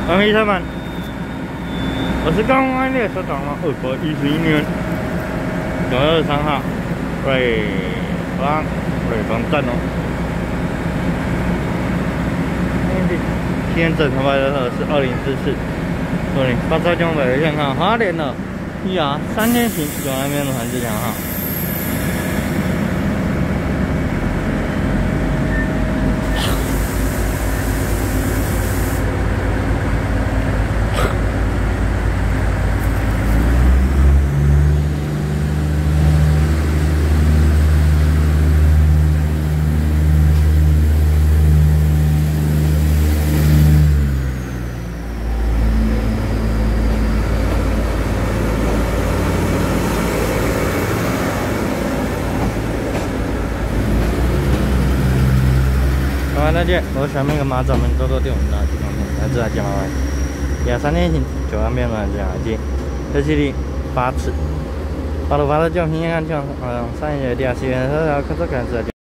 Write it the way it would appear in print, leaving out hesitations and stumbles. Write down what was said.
医生们，我是刚刚列车长了2011年9月23号，瑞芳站哦。现在正常白的是2044，发车中北线号花莲的3天行九安边路环自强号。 好，再见！我下面个马掌们多多对我们的地方面，来自来见，拜拜。3天行9安边路环自强号机，这是第8次。道路发车就平安安全，3月第2次元，可感知。